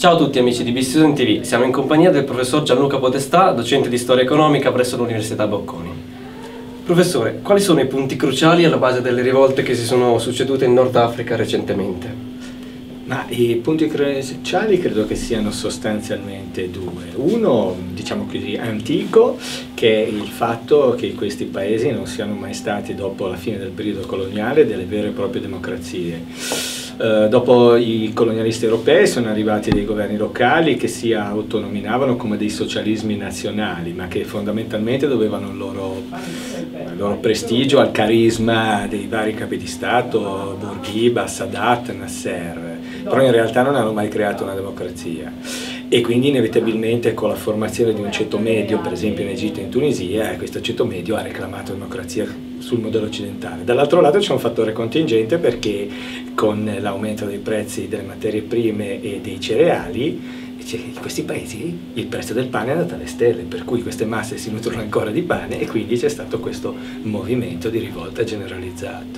Ciao a tutti amici di B-Student TV, siamo in compagnia del professor Gianluca Podestà, docente di storia economica presso l'Università Bocconi. Professore, quali sono i punti cruciali alla base delle rivolte che si sono succedute in Nord Africa recentemente? Ma i punti cruciali credo che siano sostanzialmente due. Uno, diciamo così, antico, che è il fatto che questi paesi non siano mai stati, dopo la fine del periodo coloniale, delle vere e proprie democrazie. Dopo i colonialisti europei sono arrivati dei governi locali che si autonominavano come dei socialismi nazionali, ma che fondamentalmente dovevano il loro prestigio al carisma dei vari capi di Stato, Bourguiba, Sadat, Nasser, però in realtà non hanno mai creato una democrazia. E quindi inevitabilmente con la formazione di un ceto medio, per esempio in Egitto e in Tunisia, questo ceto medio ha reclamato democrazia sul modello occidentale. Dall'altro lato c'è un fattore contingente perché con l'aumento dei prezzi delle materie prime e dei cereali, in questi paesi il prezzo del pane è andato alle stelle, per cui queste masse si nutrono ancora di pane e quindi c'è stato questo movimento di rivolta generalizzato.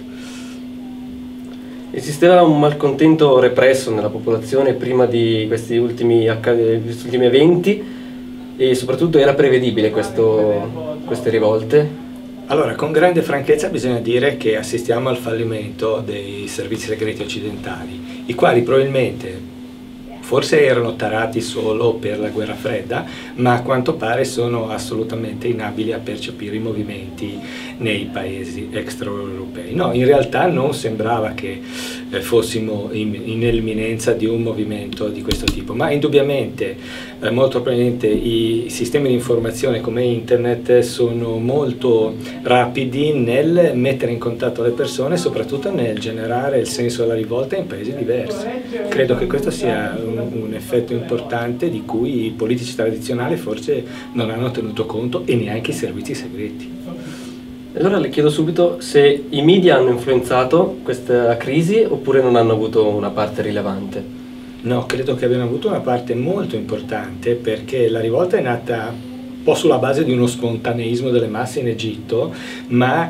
Esisteva un malcontento represso nella popolazione prima di questi ultimi eventi e soprattutto era prevedibile queste rivolte? Allora, con grande franchezza bisogna dire che assistiamo al fallimento dei servizi segreti occidentali, i quali probabilmente forse erano tarati solo per la guerra fredda, ma a quanto pare sono assolutamente inabili a percepire i movimenti nei paesi extraeuropei. No, in realtà non sembrava che fossimo nell'imminenza di un movimento di questo tipo, ma indubbiamente, molto probabilmente i sistemi di informazione come internet sono molto rapidi nel mettere in contatto le persone, soprattutto nel generare il senso della rivolta in paesi diversi. Credo che questo sia un effetto importante di cui i politici tradizionali forse non hanno tenuto conto e neanche i servizi segreti. Allora le chiedo subito se i media hanno influenzato questa crisi oppure non hanno avuto una parte rilevante. No, credo che abbiano avuto una parte molto importante perché la rivolta è nata un po' sulla base di uno spontaneismo delle masse in Egitto, ma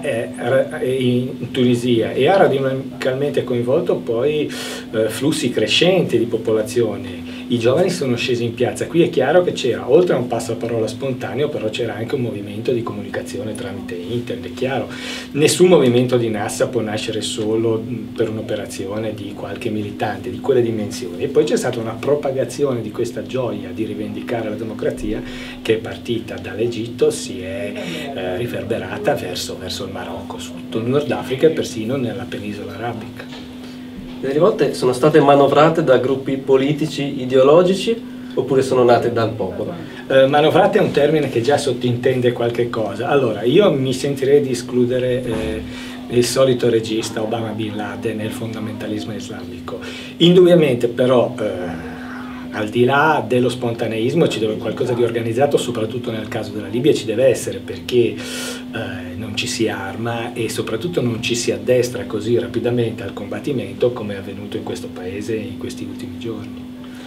in Tunisia, e ha radicalmente coinvolto poi flussi crescenti di popolazione. I giovani sono scesi in piazza. Qui è chiaro che c'era, oltre a un passaparola spontaneo, però c'era anche un movimento di comunicazione tramite internet, è chiaro. Nessun movimento di massa può nascere solo per un'operazione di qualche militante di quelle dimensioni. E poi c'è stata una propagazione di questa gioia di rivendicare la democrazia che è partita dall'Egitto, si è riverberata verso il Marocco, su tutto il Nord Africa e persino nella penisola arabica. Le rivolte sono state manovrate da gruppi politici, ideologici, oppure sono nate dal popolo? Manovrate è un termine che già sottintende qualche cosa. Allora, io mi sentirei di escludere il solito regista Osama Bin Laden nel fondamentalismo islamico. Indubbiamente però, al di là dello spontaneismo, ci deve qualcosa di organizzato, soprattutto nel caso della Libia ci deve essere, perché non ci si arma e soprattutto non ci si addestra così rapidamente al combattimento come è avvenuto in questo paese in questi ultimi giorni.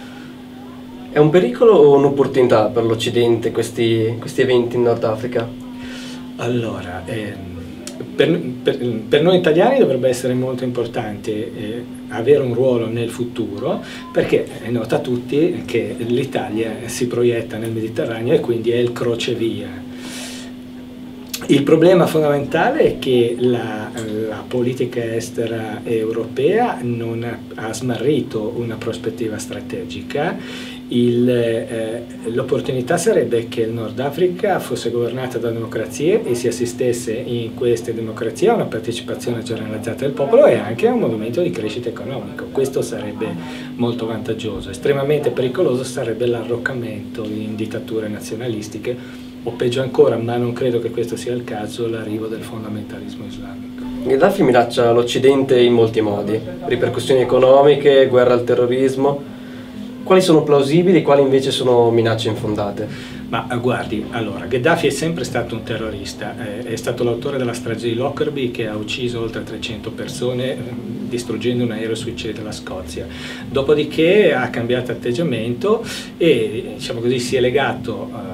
È un pericolo o un'opportunità per l'Occidente questi eventi in Nord Africa? Allora, per noi italiani dovrebbe essere molto importante avere un ruolo nel futuro, perché è nota a tutti che l'Italia si proietta nel Mediterraneo e quindi è il crocevia. Il problema fondamentale è che la politica estera europea non ha smarrito una prospettiva strategica. L'opportunità sarebbe che il Nord Africa fosse governata da democrazie e si assistesse in queste democrazie a una partecipazione generalizzata del popolo e anche a un movimento di crescita economica. Questo sarebbe molto vantaggioso. Estremamente pericoloso sarebbe l'arroccamento in dittature nazionalistiche o peggio ancora, ma non credo che questo sia il caso, l'arrivo del fondamentalismo islamico. Gheddafi minaccia l'Occidente in molti modi, ripercussioni economiche, guerra al terrorismo. Quali sono plausibili e quali invece sono minacce infondate? Ma guardi, allora, Gheddafi è sempre stato un terrorista, è stato l'autore della strage di Lockerbie che ha ucciso oltre 300 persone distruggendo un aereo sui cieli della Scozia. Dopodiché ha cambiato atteggiamento e, diciamo così, si è legato attraverso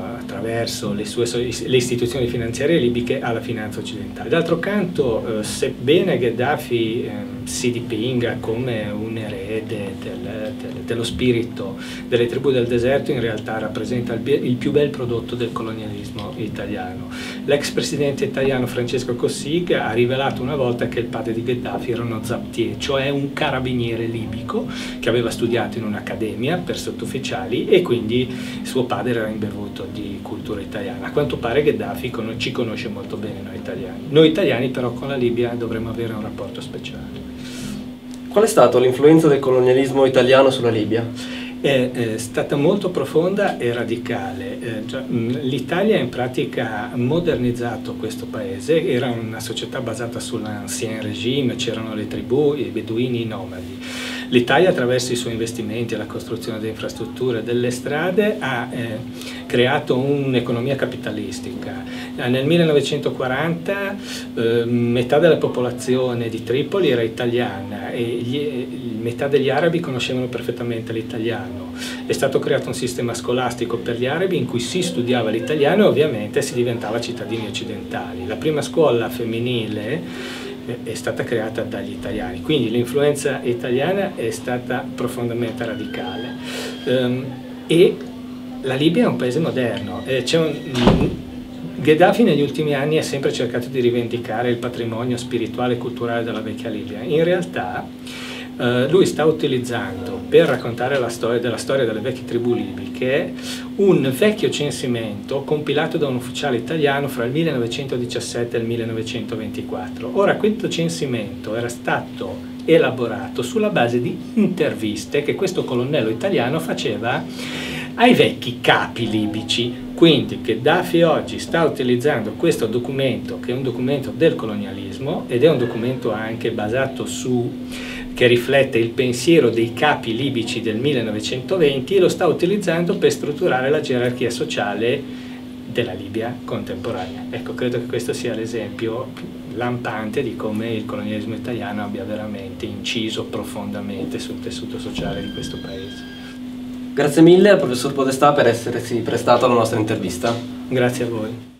attraverso le istituzioni finanziarie libiche alla finanza occidentale. D'altro canto, sebbene Gheddafi si dipinga come un erede dello spirito delle tribù del deserto, in realtà rappresenta il più bel prodotto del colonialismo italiano. L'ex presidente italiano Francesco Cossiga ha rivelato una volta che il padre di Gheddafi era uno zaptier, cioè un carabiniere libico che aveva studiato in un'accademia per sottufficiali e quindi suo padre era imbevuto di cultura italiana. A quanto pare Gheddafi ci conosce molto bene noi italiani. Noi italiani però con la Libia dovremmo avere un rapporto speciale. Qual è stata l'influenza del colonialismo italiano sulla Libia? È stata molto profonda e radicale. L'Italia in pratica ha modernizzato questo paese, era una società basata sull'ancien regime, c'erano le tribù, i beduini, i nomadi. L'Italia attraverso i suoi investimenti e la costruzione delle infrastrutture e delle strade ha creato un'economia capitalistica. Nel 1940 metà della popolazione di Tripoli era italiana e metà degli arabi conoscevano perfettamente l'italiano. È stato creato un sistema scolastico per gli arabi in cui si studiava l'italiano e ovviamente si diventava cittadini occidentali. La prima scuola femminile è stata creata dagli italiani, quindi l'influenza italiana è stata profondamente radicale. E la Libia è un paese moderno. Gheddafi negli ultimi anni ha sempre cercato di rivendicare il patrimonio spirituale e culturale della vecchia Libia. In realtà lui sta utilizzando per raccontare la storia delle vecchie tribù libiche un vecchio censimento compilato da un ufficiale italiano fra il 1917 e il 1924. Ora, questo censimento era stato elaborato sulla base di interviste che questo colonnello italiano faceva ai vecchi capi libici. Quindi Gheddafi oggi sta utilizzando questo documento, che è un documento del colonialismo ed è un documento anche basato che riflette il pensiero dei capi libici del 1920 e lo sta utilizzando per strutturare la gerarchia sociale della Libia contemporanea. Ecco, credo che questo sia l'esempio lampante di come il colonialismo italiano abbia veramente inciso profondamente sul tessuto sociale di questo paese. Grazie mille al professor Podestà per essersi prestato alla nostra intervista. Grazie a voi.